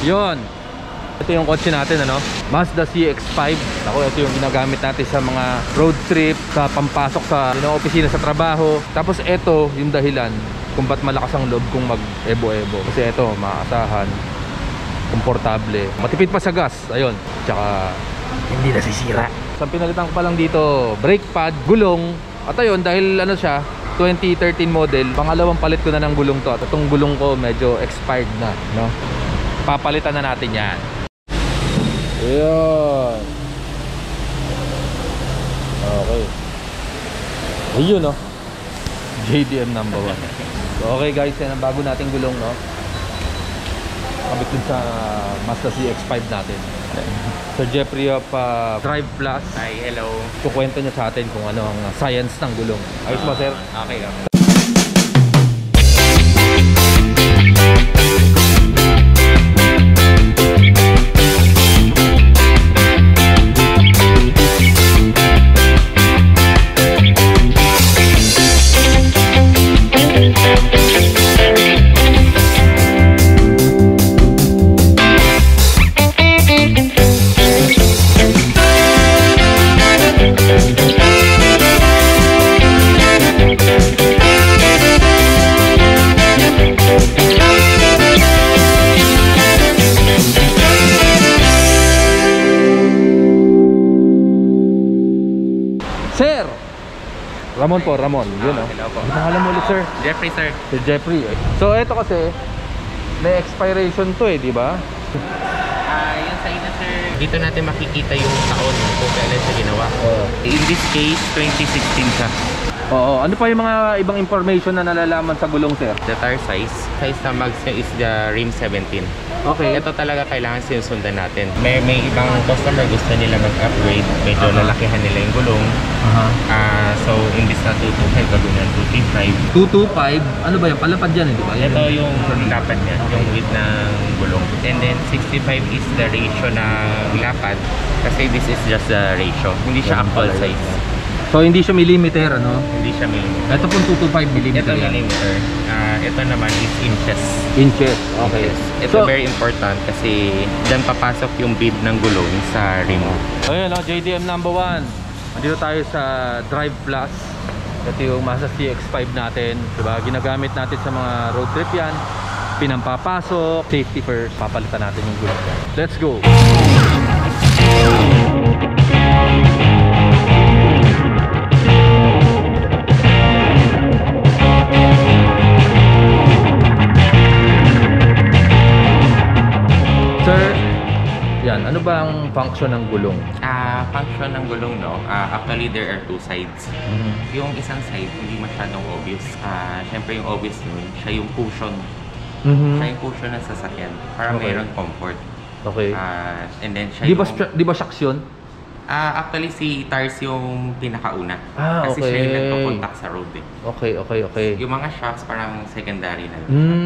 Yun. Ito yung kotse natin, ano? Mazda CX-5. Ako, ito yung ginagamit natin sa mga road trip, sa pampasok sa opisina sa trabaho. Tapos ito yung dahilan kung ba't malakas ang loob kong mag-ebo-ebo. Kasi ito, maasahan, komportable, matipid pa sa gas. Ayun. Tsaka hindi nasisira. So pinalitan ko pa lang dito, brake pad, gulong. At ayun, dahil ano siya, 2013 model, pangalawang palit ko na ng gulong to. At itong gulong ko medyo expired na, no? Papalitan na natin yan. Ayun. Okay. Ayun, no? JDM number 1. So, okay guys, yan ang bago nating gulong, no? Kabit dun sa Mazda CX-5 natin. Sir Jeffrey of Drive Plus. Hi, hello. Kukwento niya sa atin kung ano ang science ng gulong. Ayos ba, sir? Okay, okay. Sir! Ramon po, Ramon. Yun, oh. Hello po. Ang pangalan mo ulit, sir? Jeffrey, sir. Si Jeffrey. So, ito kasi, may expiration to eh, di ba? Yung sa ina, sir. Dito natin makikita yung taon kung kailan siya ginawa. In this case, 2016 siya. Oo. Ano pa yung mga ibang information na nalalaman sa gulong, sir? The tire size. Size na mags niya is the rim 17. Okay. Ito talaga kailangan sinusundan natin. May ibang customer gusto nila mag-upgrade. Medyo lalakihan nila yung gulong. So, imbis na 225, gagawin na 235. 225? Ano ba yan? Palapad yan, di ba? Ito yung lapad niya, yung width ng gulong. And then 65 is the ratio ng lapad. Kasi this is just the ratio. Hindi siya actual size. So hindi siya millimeter, ano? Hindi siya millimeter. Ito pong 225 millimeter. Ito millimeter. Ito naman is inches. Inches, okay. Inches. Ito very important kasi dyan papasok yung bib ng gulong sa rim. Ayun, JDM number 1. Andito tayo sa Drive Plus. Ito yung Mazda CX-5 natin, diba? Ginagamit natin sa mga road trip yan. Pinampapasok, safety first. Papalitan natin yung gulong. Let's go! Sir, yan, ano ba ang function ng gulong? Function ng gulong, no? Actually, there are two sides. Yung isang side, hindi masyadong obvious. Siyempre yung obvious nun, siya yung cushion. Siya yung cushion ng sasakyan. Para mayroon comfort. Okay. And then siya Di ba shocks yun? Actually, si tires yung pinakauna. Kasi okay. siya yung nagpo-contact sa road eh. Okay. Yung mga shocks parang secondary na.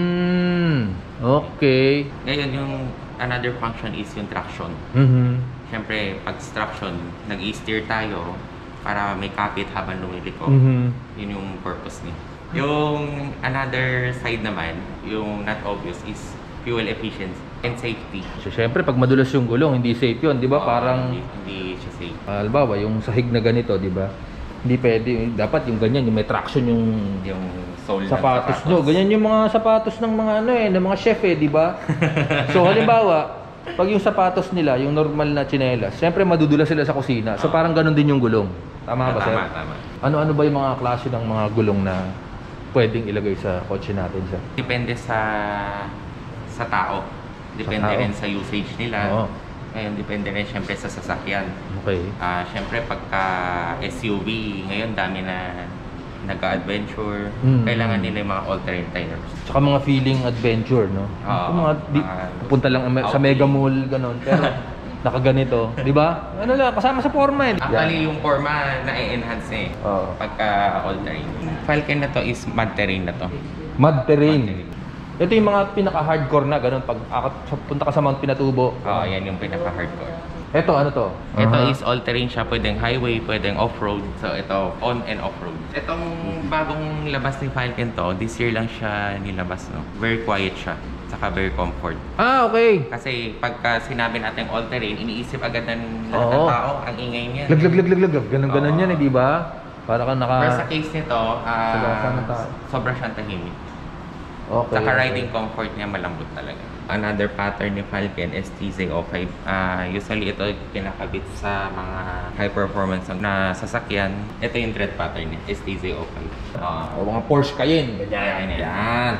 Okay. Ngayon, yung another function is yung traction. Siyempre, pag traction, nag-i-steer tayo para may kapit habang lumiliko. Yun yung purpose niya. Yung another side naman, yung not obvious, is fuel efficiency and safety. So, siyempre, pag madulas yung gulong, hindi safe yun, di ba? Parang, hindi siya safe. Halimbawa, yung sahig na ganito, di ba? Hindi pwede. Dapat yung ganyan, yung may traction yung sole sapatos nyo. Ganyan yung mga sapatos ng mga ng mga chef eh, di ba? So, halimbawa, pag yung sapatos nila, yung normal na tsinelas, siyempre madudulas sila sa kusina. So, parang ganun din yung gulong. Tama ba, sir? Tama. Ano ba yung mga klase ng mga gulong na pwedeng ilagay sa kotse natin, sir? Depende sa tao. Depende rin sa usage nila. Ngayon, depende rin siyempre sa sasakyan. Okay. Siyempre, pagka SUV, ngayon dami na nag-adventure. Kailangan nila yung mga all-terrain tires. Tsaka mga feeling adventure, no? Pupunta lang sa Mega Mall, gano'n. Pero nakaganito, di ba? Ano lang, kasama sa forma eh. Actually, yung forma na-enhance eh. Pagka all-terrain. Falken na to is mud terrain na to. Mud terrain. Ito yung mga pinaka-hardcore na, gano'n. Pag punta ka sa Mount Pinatubo. Yan yung pinaka-hardcore. Ito, ano to? Ito is all-terrain siya. Pwedeng highway, pwedeng off-road. So, ito, on and off-road. Itong bagong labas ni Falken to, this year lang siya nilabas, no? Very quiet siya. saka very comfort. Ah, okay. Kasi pagka sinabi natin all-terrain, iniisip agad ng lahat ng tao, ang ingay niya. Lag. Ganun yan, di ba? Para kang naka... Pero sa case nito, sobra siyang tahimik. Okay. Saka riding comfort niya malambot talaga. Another pattern ni Falken is TZ05. Usually ito kinakabit sa mga high performance na sasakyan. Ito yung tread pattern niya, is TZ05. O mga Porsche Cayenne. Yan.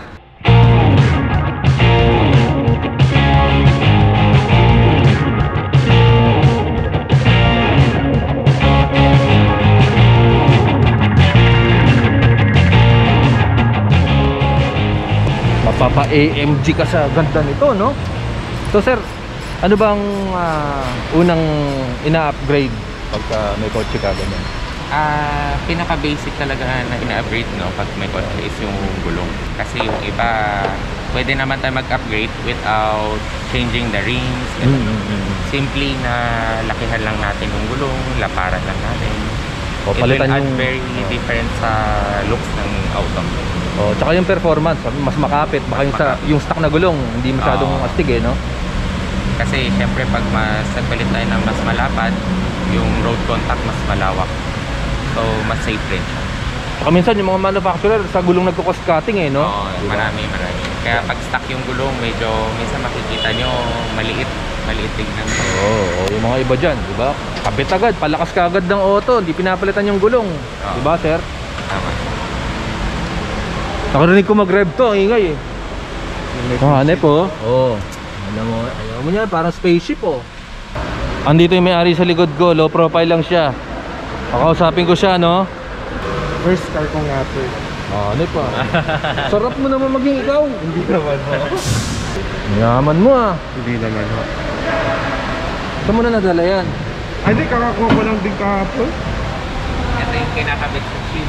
Mapapa-AMG ka sa ganda nito, no? So sir, ano bang unang ina-upgrade pagka may kotse ka ganyan? Pinaka-basic talaga na ina-upgrade, no, pag may kotse is yung gulong. Kasi yung iba, pwede naman tayo mag-upgrade without changing the rings. Simply na lakihan lang natin yung gulong, laparan lang natin. O palitan It will add yung very different sa looks ng auto. Oh, tsaka yung performance, mas makapit. Baka yung stock na gulong, hindi masyadong astig no? Kasi syempre pag mas nagpalit tayo ng mas malapad, yung road contact mas malawak. So, mas safe rin siya. Tsaka minsan yung mga manufacturer sa gulong nagko-cost cutting no? Oo, diba? Marami. Kaya pag stock yung gulong, medyo minsan makikita nyo maliit tignan. Oo, yung mga iba dyan, di ba? Kabit agad, palakas ka agad ng auto, hindi pinapalitan yung gulong. Di ba, sir? Tama. Nakarinig ko mag-rev to, ang ingay eh. Hanep po. Oo. Ayaw mo niya, parang spaceship oh. Andito yung may-ari sa likod ko, low profile lang siya. Pakausapin ko siya, no? First car ko nga po. Hanep po. Sarap mo naman maging ikaw. Hindi naman ho. Yaman mo ah. Hindi naman ho. Saan mo na nadala yan? Ay, hindi, kakakuha ko lang din kahapon. Ito yung kinakabit sa chin.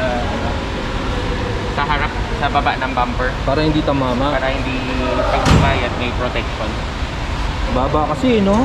Sa harap, sa baba ng bumper. Para hindi tamama. Para hindi pagbabay at may protection. Baba kasi, no?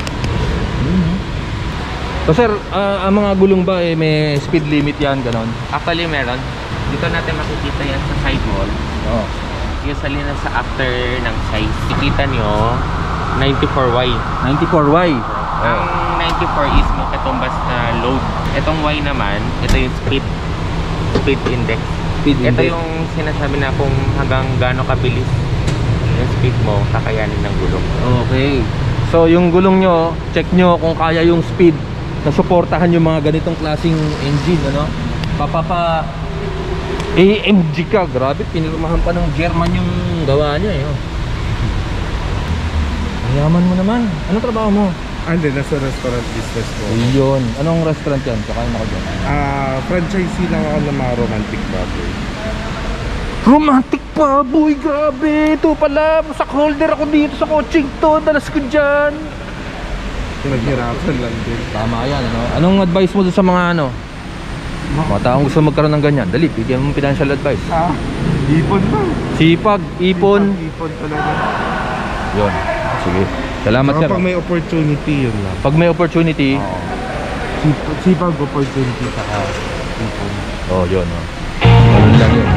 So sir, ang mga gulong ba may speed limit yan, ganon? Actually meron. Dito natin makikita yan sa side wall. Oo. Usually na sa after ng size. Kikita nyo, 94Y. 94Y. Ang 94 is may katumbas na load. Itong Y naman, ito yung speed index. Ito yung sinasabi na kung hanggang gaano kabilis yung speed mo, kakayanin ng gulong. Okay. So yung gulong nyo, check nyo kung kaya yung speed na suportahan yung mga ganitong klaseng engine, ano? AMG ka, grabe, pinirmahan pa ng German yung gawa niya eh. Ang yaman mo naman. Anong trabaho mo? Hindi, nasa restaurant business ko. Yun. Anong restaurant yan? Kakain ako dyan. Franchisee lang ako ng mga romantic baboy. Romantic baboy, grabe. Ito pala, sak holder ako dito sa coaching to. Dalas ko dyan. Naghirapan lang din. Tama yan, ano? Anong advice mo sa mga ano? Mga taong gusto magkaroon ng ganyan. Dali, bigyan mo financial advice. Ipon lang. Sipag, ipon. Ipon talaga. Yun. Sige. Salamat sir. Pag may opportunity, yun lang. Pag may opportunity. Sipag opportunity saka ipon. Oh, yun. Oh. Ganun lang yun.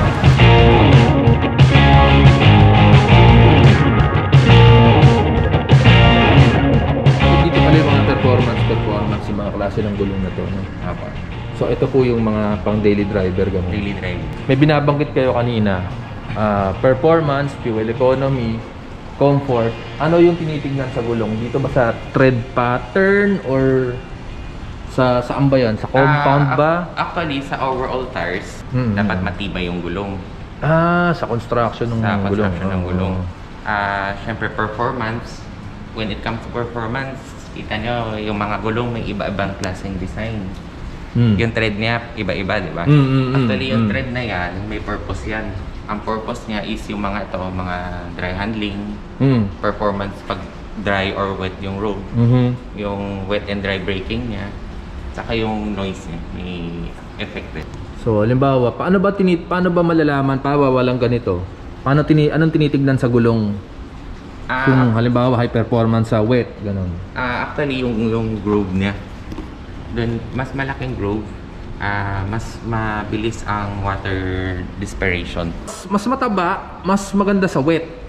Dito pala yung mga performance, yung mga klase ng gulong na to. No? So ito po yung mga pang daily driver. Ganun. Daily driving. May binabanggit kayo kanina. Performance, fuel economy, comfort. Ano yung tinitingnan sa gulong? Dito ba sa tread pattern or saan ba yan? Sa compound ba? Actually, sa overall tires, dapat matibay yung gulong. Sa construction ng Sa gulong. construction ng gulong. Siyempre, performance. When it comes to performance, kita nyo, yung mga gulong may iba-ibang klaseng design. Yung tread niya, iba-iba, di ba? Actually, yung tread na yan, may purpose yan. Ang purpose niya is yung mga ito, mga dry handling, performance pag dry or wet yung road, yung wet and dry braking niya, saka yung noise niya, may effect din. So, halimbawa, paano ba malalaman, walang ganito? Anong tinitignan sa gulong? Kung halimbawa high performance sa wet, ganun. Actually, yung groove niya, dun, mas malaking groove, mas mabilis ang water dispersion. Mas mataba, mas maganda sa wet.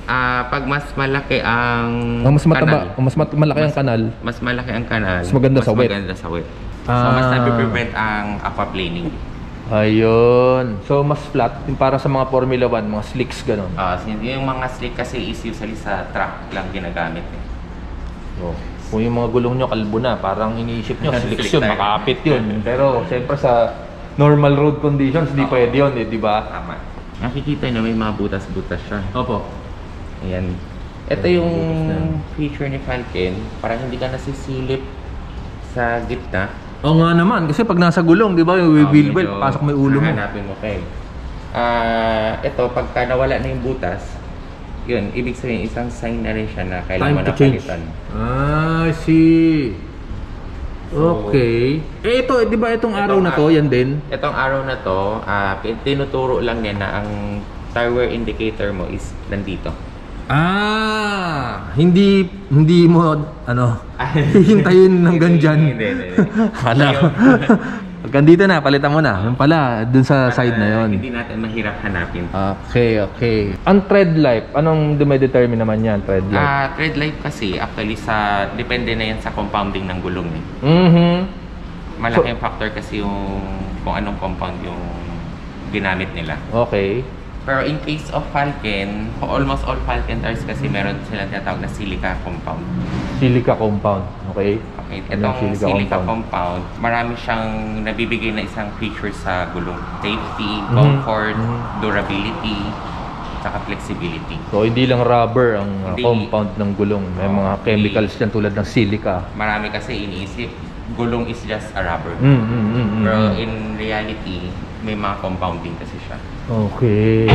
Pag mas malaki ang Mas mataba, kanal, malaki ang kanal. mas malaki ang kanal, Mas maganda sa wet. maganda sa wet. So mas napiprevent ang aquaplaning. Ayun. So, mas flat. Yung para sa mga Formula 1, mga slicks, gano'n. Yung mga slick kasi is usually sa track lang ginagamit. So, kung yung mga gulong nyo kalbo na, parang iniisip nyo, slicks Slick yun, tayo. makapit yun. Pero, siyempre sa normal road conditions, di pwede yun, di ba? Tama. Nakikita nyo may mga butas-butas siya. Opo. Ayan. Ito yung feature ni Falken, para hindi ka nasisilip sa gitna. Oo nga naman, kasi pag nasa gulong, di ba, yung wheel well, pasok may ulo mo. Hanapin mo kayo. Ito, pagka nawala na yung butas, yun, ibig sabihin isang sign na rin siya na kailangan mo na palitan. I see. Okay. Ito, di ba itong araw na to, yan din? Itong araw na to, tinuturo lang niya na ang tire wear indicator mo is nandito. Hindi mo hihintayin ng ganyan. Hindi. Hala. Pag dito na, palitan mo na. Yung pala, dun sa side na yon. Hindi natin mahirap hanapin. Okay. Ang tread life, anong dumedetermine naman yan, tread life? Tread life kasi, actually, depende na yan sa compounding ng gulong. Malaking factor kasi yung kung anong compound yung ginamit nila. Okay. Pero in case of Falken, almost all Falken tires kasi meron silang tinatawag na silica compound. Silica compound, okay? Okay, itong silica compound, marami siyang nabibigay na isang feature sa gulong. Safety, comfort, durability, saka flexibility. So, hindi lang rubber ang compound ng gulong. May mga chemicals dyan tulad ng silica. Marami kasi iniisip, gulong is just a rubber. Pero in reality, may mga compounding kasi siya. Okay.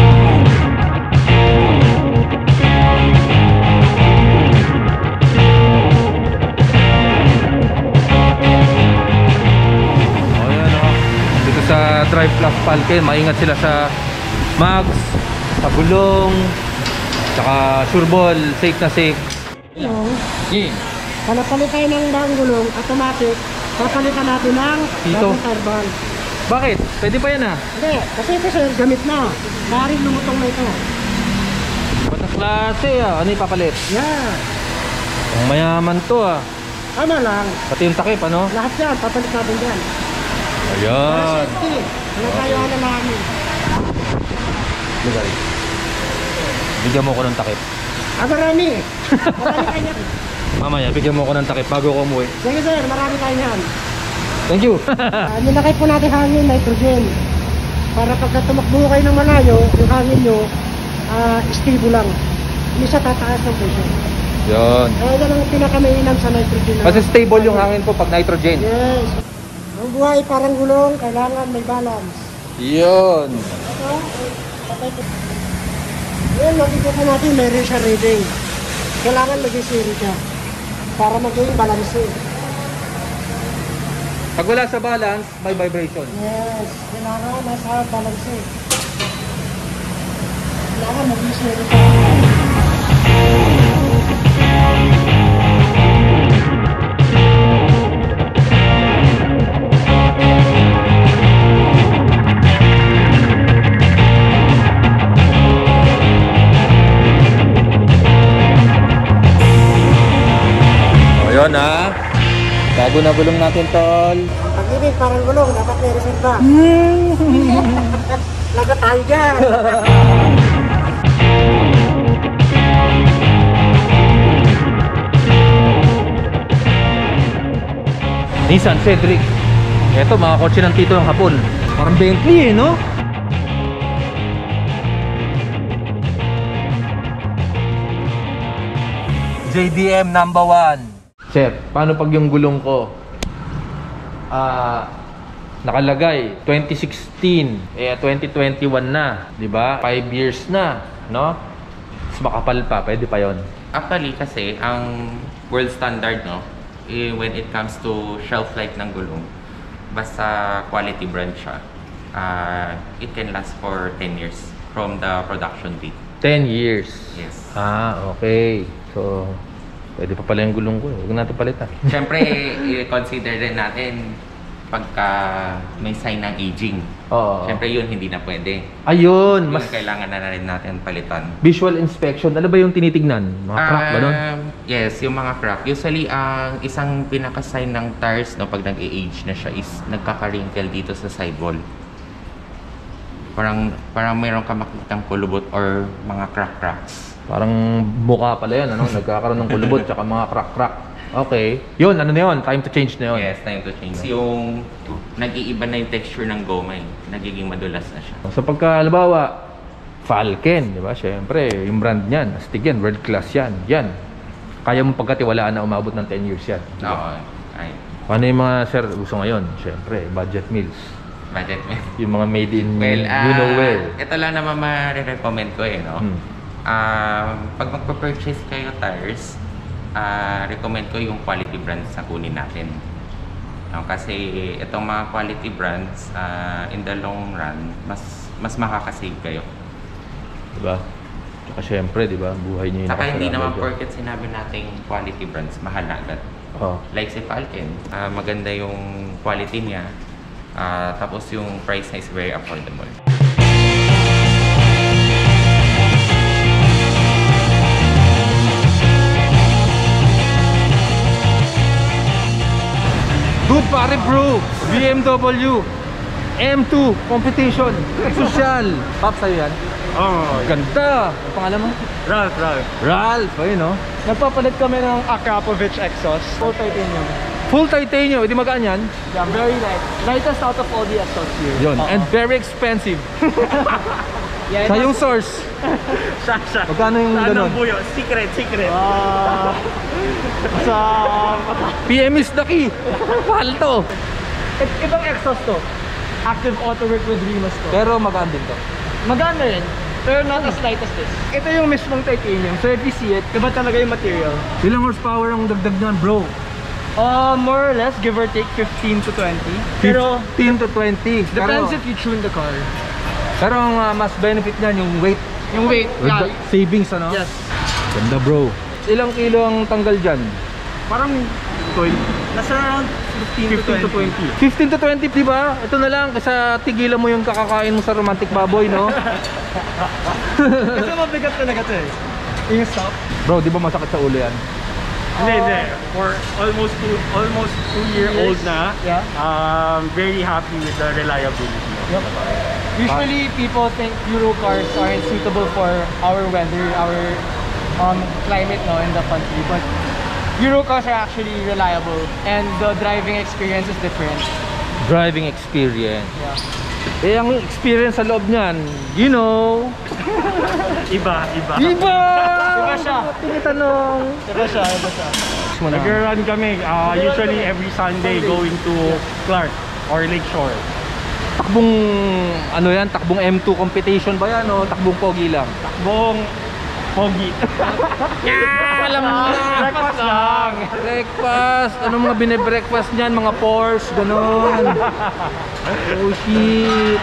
Dito sa Drive Plus Falken, maingat sila sa mags, sa gulong, saka sure ball, safe na safe. Palapalit tayo ng bagong gulong, automatic, papalitan natin ng Dito? bagong tire ball. Bakit? Pwede pa yan Hindi, kasi ito sir, gamit na. Maaaring lumutong na ito. Batas klase Ano yung papalit? Yeah. Ang mayaman to Tama lang. Pati yung takip Lahat yan, papalit natin dyan. Ayan. Safety, nagkayaan na namin. Lugar. Bigyan mo ko ng takip. Marami. Marami kayo yan. Mamaya, bigyan mo ko ng takip bago ko umuwi. Sige sir, marami kayo yan. Thank you. Nilakay po natin hangin, nitrogen. Para pagka tumakbo kayo ng malayo, yung hangin nyo, stable lang. Hindi siya tataas ng pressure. Yun. Kaya yan ang pinakamainam sa nitrogen. Kasi stable yung hangin po pag nitrogen. Yes. Ang buhay parang gulong, kailangan may balance. Yun. Ito, patay po. Ngayon, makikita po natin meron siya reading. Kailangan mag-zero siya para maging balance. Pag wala sa balance, may vibration. Yes, kailangan nasa balance. Kailangan mag-zero siya. Ayun bago na gulong natin, tol. Pag-ibig, parang gulong, dapat may reserva. Lagot tayo dyan. Nissan Cedric. Ito, mga kotse ng tito ng hapon. Parang Bentley no? JDM number 1. Sir, paano pag yung gulong ko nakalagay 2016, 2021 na, 'di ba? 5 years na, no? Mas makapal pa, pwede pa 'yon. Actually kasi ang world standard when it comes to shelf life ng gulong, basta quality brand siya, it can last for 10 years from the production date. 10 years. Yes. Okay. So, pwede pa pala yung gulong ko. Huwag natin palitan. Siyempre, i-consider din natin pagka may sign ng aging. Oo. Siyempre yun, hindi na pwede. Ayun, Mas mas kailangan na rin natin palitan. visual inspection. Ano ba yung tinitignan? Mga crack ba nun? Yes, yung mga crack. Usually, ang isang pinaka-sign ng tires no, pag nag-age na siya is nagkaka-wrinkle dito sa sidewall. Parang mayroon ka makitang kulubot or mga crack-cracks. Parang buka pala yan, ano? Nagkakaroon ng kulubot tsaka mga crack-crack. Okay. Yun, ano na yun? Time to change na yun. Yes, time to change. Yung nag-iiba na yung texture ng goma eh. Nagiging madulas na siya. So pagka, halimbawa, Falken, di ba? Siyempre, yung brand niyan, astig yan, world class yan. Yan. Kaya mo pagkatiwalaan na umabot ng 10 years yan. Diba? Oo. Ay. Paano yung mga sir gusto ngayon? Siyempre, budget meals. Budget mo. Yung mga made in, Well, you know where. ito lang naman ma-recommend ko eh, no? Pag magpa-purchase kayo tires, recommend ko yung quality brands na kunin natin. No, kasi itong mga quality brands, in the long run, mas makakasave kayo. Diba? Tsaka syempre, diba? Buhay niyo yung Saka hindi naman nakasarado. porket sinabi nating quality brands, mahal na agad. Oh. Like si Falken, maganda yung quality niya. Tapos yung price niya is very affordable. Good pare bro! BMW M2 competition social. Pop sa'yo yan? Oh, Ganda! Ang pangalan mo? Ralph. Ralph! Ayun no? Nagpapalit kami ng Akrapovic exhaust. Full titanium. Full titanium. Hindi magaan yan? Yeah, very light. Lightest out of all the exhausts here. Yun. And very expensive. Yeah, Sa yung source. Sasha. Magkano yung ganun? buyo? Secret. Sa... PM is the key. Mahal to. Ibang exhaust to. Active auto work with Rimas to. Pero magaan din to. Maganda rin. Pero not as light as this. Ito yung mismong titanium. So if you see it, iba talaga yung material. Ilang horsepower ang dagdag niyan bro? More or less, give or take 15 to 20. Pero 15 to 20. depends if you tune the car. Pero ang mas benefit niyan yung weight. Yung weight, yeah. Savings ano? Yes. Ganda bro. Ilang kilo ang tanggal dyan? Parang nasa around 15 to 20. 15 to 20, di ba? Ito na lang, kasi tigilan mo yung kakakain mo sa romantic baboy, no? Kasi mabigat talaga to eh. Yung stop. Bro, di ba masakit sa ulo yan? Hindi. For almost 2-year-old na, Yeah. very happy with the reliability. Yep. Usually people think Euro cars aren't suitable for our weather, our climate no, in the country. But Euro cars are actually reliable and the driving experience is different. Driving experience. Yeah. Eh, ang experience sa loob niyan, you know. Iba. Iba! Iba siya. Tinitanong. Iba siya. Nag-run kami usually every Sunday going to Clark or Lakeshore. Takbong, ano yan? Takbong M2 competition ba yan o takbong pogi lang? Takbong pogi. Alam mo na. Breakfast lang. Breakfast. Ano mga bine-breakfast niyan? Mga Porsche, ganun. Oh shit.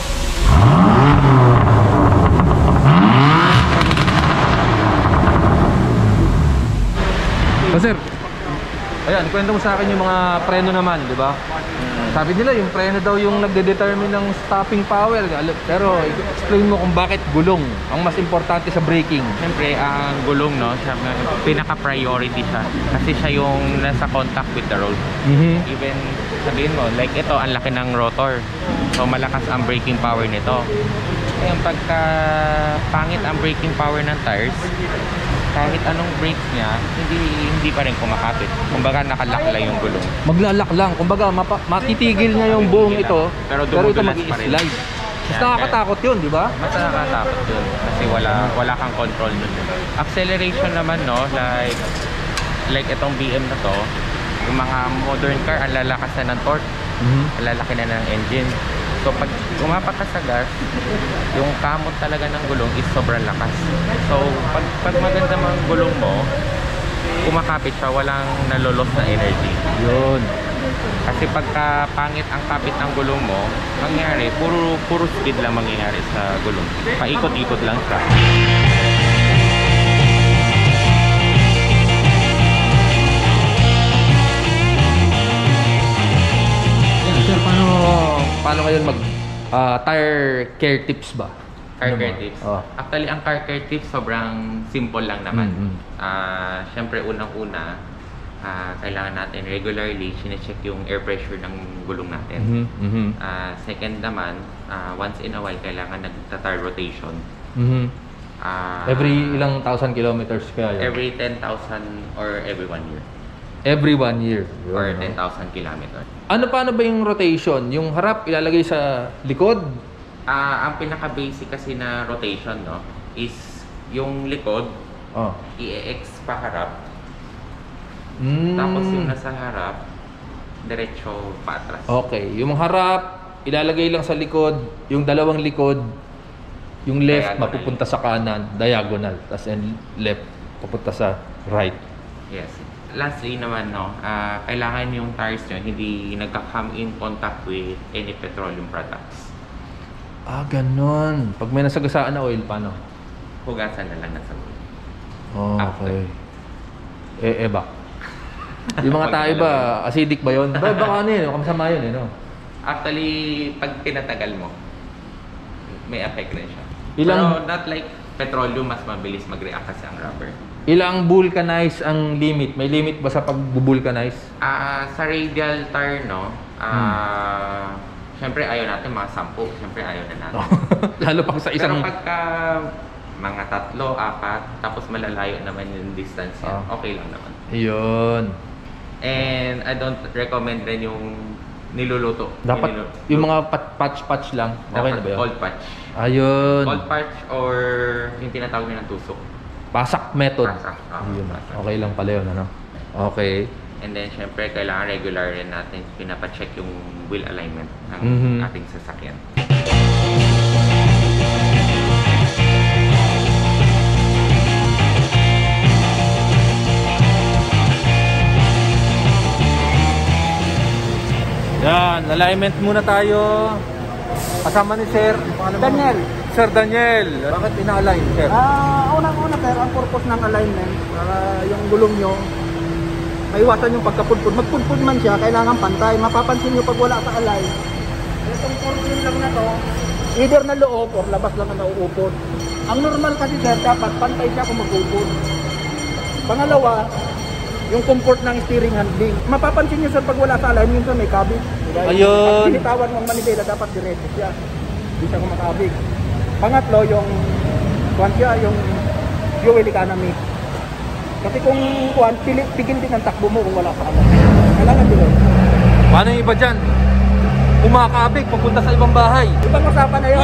Sir, ayan, kwento mo sa akin yung mga preno naman, di ba? Sabi nila yung preno daw yung nagde-determine ng stopping power. Pero explain mo kung bakit gulong ang mas importante sa braking. Siyempre, ang gulong, no, siya, pinaka-priority siya. Kasi siya yung nasa contact with the road. Even, sabihin mo, like ito, ang laki ng rotor. So, malakas ang braking power nito. Ngayon, pagka pangit ang braking power ng tires, kahit anong brakes niya, hindi pa rin kumakapit. Kumbaga, nakalak lang yung gulong. Maglalak lang. Kumbaga, matitigil niya yung buong ito. Pero ito dumudulas pa rin. mag-i-slide. Mas nakakatakot yun, di ba? Mas nakakatakot yun. Kasi wala kang control nun. Acceleration naman, no, like itong BM na to, yung mga modern car, ang lalakas na ng torque, ang lalaki na ng engine. So pag umapak ka sa gas, yung kamot talaga ng gulong is sobrang lakas. So pag maganda mang gulong mo, kumakapit siya, walang nalolos na energy. Yun. Kasi pagka pangit ang kapit ng gulong mo, mangyari, puro speed lang mangyayari sa gulong. Paikot-ikot lang siya. ngayon mag tire care tips ba? Car Ano care ba? tips. Oh. Actually, ang car care tips sobrang simple lang naman. Mm-hmm. Siyempre, unang-una, kailangan natin regularly sinecheck yung air pressure ng gulong natin. Mm-hmm. Second naman, once in a while, kailangan nagta-tire rotation. Mm-hmm. Every ilang 1,000 kilometers kaya yun? Every 10,000 or every 1 year. Every 1 year. Or Yun, no? 10,000 kilometers. Paano ba yung rotation? Yung harap ilalagay sa likod? Ang pinaka-basic kasi na rotation, no, is yung likod, Oh. i-X pa harap. Tapos yung nasa harap, diretso pa atras. Okay. Yung harap, ilalagay lang sa likod. Yung dalawang likod, yung left Diagonal. mapupunta sa kanan, diagonal. Tapos and left, papunta sa right. Yes. Lastly naman, no, kailangan yung tires nyo hindi nagka-come in contact with any petroleum products. Ganon. Pag may nasagasaan na oil, paano? Hugasan na lang ng sabon. Okay. Ba? Yung mga tayo ba, acidic ba yun? Baka ano yun, kamasama yun no? Actually, pag tinatagal mo, may effect rin siya. Ilang- Pero not like petroleum, mas mabilis mag-react kasi ang rubber. Ilang vulcanize ang limit? May limit ba sa pag-vulcanize? Sa radial tire, no, syempre ayaw natin mga 10, syempre ayaw na natin. Lalo pang sa isang... Pero pagka mga 3, 4, tapos malalayo naman yung distance yan, okay lang naman. Yun. And I don't recommend rin yung niluluto. Dapat yung mga patch-patch lang. Okay na ba yun? Cold patch. Ayun. Cold patch or yung tinatawag nila ng tusok. Pasak method. Pasak. Ayun. Pasak. Okay lang pala yun, ano? Okay. And then, syempre, kailangan regular rin natin pinapacheck yung wheel alignment ng ating sasakyan. Yan, alignment muna tayo. Kasama ni Sir Daniel. Sir Daniel. Bakit ina-align, Sir? Unang-una sir, ang purpose ng alignment, para yung gulong nyo, maiwasan yung pagkapudpud. Magpudpud man siya, kailangan pantay. Mapapansin nyo pag wala sa align, itong portion lang na to, either na loob or labas lang na nauupod. Ang normal kasi sir, dapat pantay siya kung mag-upod. Pangalawa, yung comfort ng steering handling. Mapapansin nyo sir, pag wala sa align, yun sir, may kabig. Ayun. Pag binitawan mong manibela, dapat diretso siya. Hindi siya kumakabig. Pangatlo, yung yung fuel economy. Kasi kung pigil din ang takbo mo kung wala sa align. Kailangan diretso. Paano yung iba dyan? Kumakabig, papunta sa ibang bahay. Ibang usapan na yun.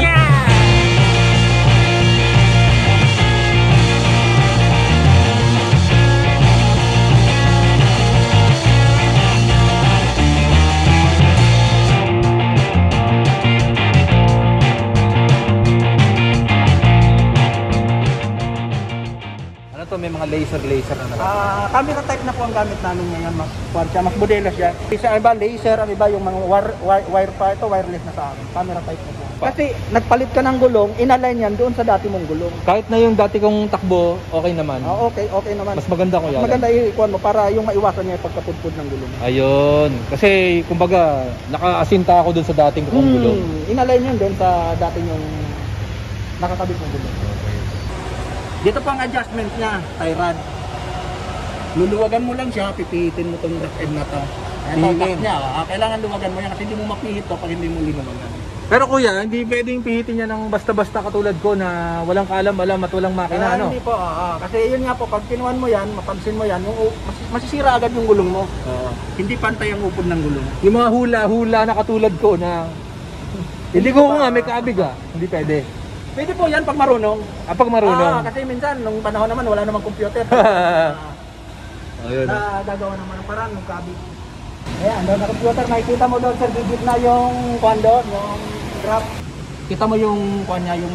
Ano to, may mga laser na naman. Camera type na po ang gamit namin ngayon. Mas modela siya. Isa iba laser, ang iba yung mga wire pa. Ito wireless na sa akin. Camera type na po. Kasi nagpalit ka ng gulong, inalign yan doon sa dati mong gulong. Kahit na yung dati kong takbo, okay naman. Okay naman. Mas maganda ko yan. Maganda ikuan mo para yung maiwasan niya yung pagkapudpud ng gulong. Ayun. Kasi, kumbaga, naka-asinta ako dun sa dating kong gulong. Inalign yun doon sa dati yung nakakabit ng gulong. Dito po ang adjustment niya, tie rod. Luluwagan mo lang siya, pipihitin mo itong rough end na to. Ito ang task niya. Kailangan luwagan mo yan kasi hindi mo mapihit to pag hindi mo linuwagan. Pero kuya, hindi pwedeng pihitin niya ng basta-basta katulad ko na walang kaalam-alam at walang makina, ano? Hindi po, kasi yun nga po, pag kinuhan mo yan, mapansin mo yan, masisira agad yung gulong mo. Hindi pantay ang upod ng gulong. Yung mga hula-hula na katulad ko na hindi ko nga may kaabig Hindi pwede. Pwede po yan pag marunong. Pag marunong. Kasi minsan, nung panahon naman, wala namang computer. Ayun. Gagawa naman ng parang ng kabig. Ayan, doon na computer, makikita mo doon sa digit na yung doon, yung graph. Kita mo yung niya, yung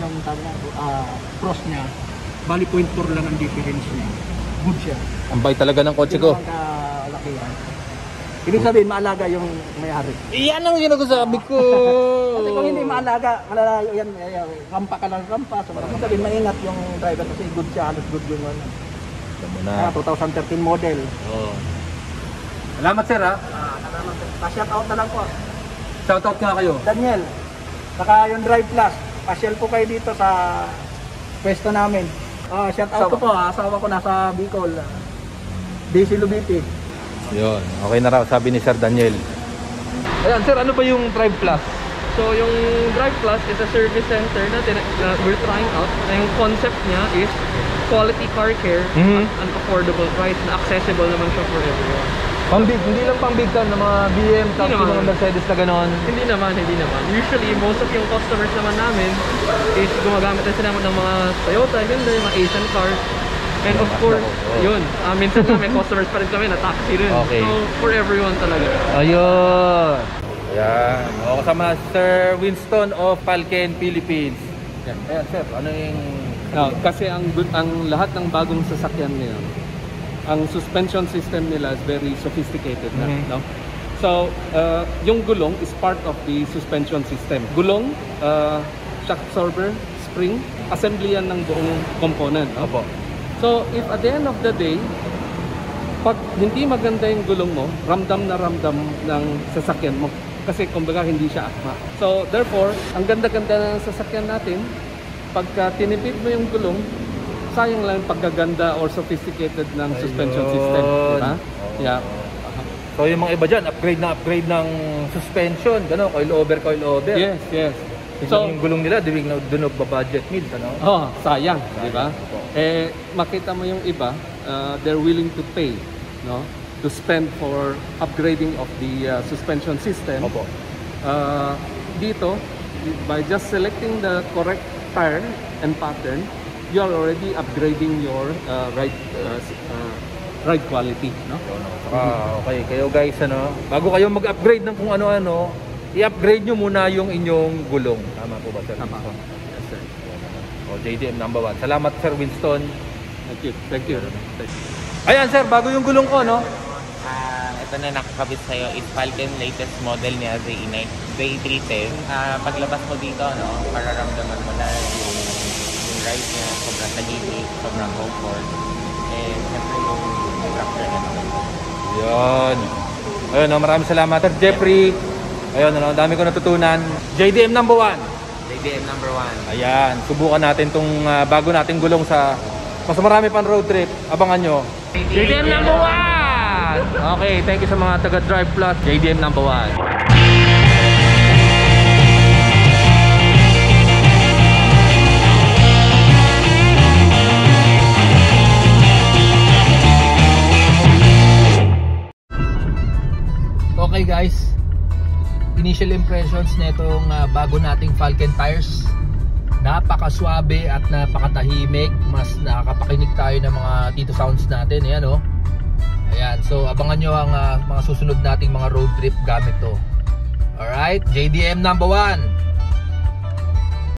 cross niya. Bali 0.4 lang ang difference niya. Good siya. Ang bay talaga ng kotse ko. Hindi naman kalakihan. Ibig sabihin, maalaga yung may-ari. Iyan ang sinasabi ko. Kasi kung hindi maalaga, malalayo yan, rampa ka lang rampa. So, ibig sabihin, maingat yung driver kasi good siya, halos good yung 2013 model. Oh. Salamat sir Salamat. Pa-shout out na lang po. Shoutout nga kayo. Daniel, saka yung Drive Plus. Pasyal po kayo dito sa pwesto namin. Shout out ko po, asawa ko nasa Bicol. DC Lubiti. Yun, okay na raw sabi ni Sir Daniel. Ayan, sir, ano ba yung Drive Plus? So yung Drive Plus is a service center na we're trying out. Na yung concept niya is quality car care at an affordable price na accessible naman siya for everyone. Hindi lang pang big car na mga BM, tapos yung mga Mercedes na ganon. Hindi naman. Usually, most of yung customers naman namin is gumagamit na sila ng mga Toyota, Hyundai, mga Asian cars. And of course, yun, minsan nga may customers pa rin kami na taxi rin. Okay. So, for everyone talaga. Ayun. Ayan. O, kasama Sir Winston of Falken, Philippines. Ayan, sir, ano yung... Kasi ang lahat ng bagong sasakyan nila, ang suspension system nila is very sophisticated na, no? So, yung gulong is part of the suspension system. Gulong, shock absorber, spring, assembly yan ng buong component. No? Opo. So, if at the end of the day, pag hindi maganda yung gulong mo, ramdam na ramdam ng sasakyan mo. Kasi kumbaga hindi siya akma. So, therefore, ang ganda-ganda ng sasakyan natin, pagka tinipid mo yung gulong, sayang lang pagkaganda or sophisticated ng suspension system, di ba? Yeah. So yung mga iba dyan, upgrade ng suspension, gano'n, coil over. Yes. So yung gulong nila, doon ba-budget meals, ano? Sayang, di ba? Makita mo yung iba, they're willing to pay, no? To spend for upgrading of the suspension system. Opo. Dito, by just selecting the correct tire and pattern, you are already upgrading your ride quality, no? Okay, kayo guys, bago kayo mag-upgrade ng kung ano-ano, i-upgrade nyo muna yung inyong gulong. Tama po ba, sir? Tama. Yes, sir. O, JDM number 1. Salamat, Sir Winston. Thank you. Ayan, sir, bago yung gulong ko, no? Ito na nakakabit sa'yo is Falken latest model niya, Z310. Paglabas mo dito, pararamdaman mo na yung ride niya, sobrang tahimik, sobrang comfort. And syempre yung structure niya naman. Yun. Ayun, maraming salamat, Sir Jeffrey. Ayun, ang dami ko natutunan. JDM number 1. JDM number 1. Ayan, subukan natin tong bago nating gulong sa mas marami pang road trip. Abangan nyo. JDM number 1! Okay, thank you sa mga taga Drive Plus. JDM number 1. Okay guys, initial impressions nitong bago nating Falken tires. Napakaswabe at napakatahimik. Mas nakakapakinig tayo ng mga Tito sounds natin. Ayan, oh. Ayan, so abangan nyo ang mga susunod nating mga road trip gamit to. Alright, JDM number 1.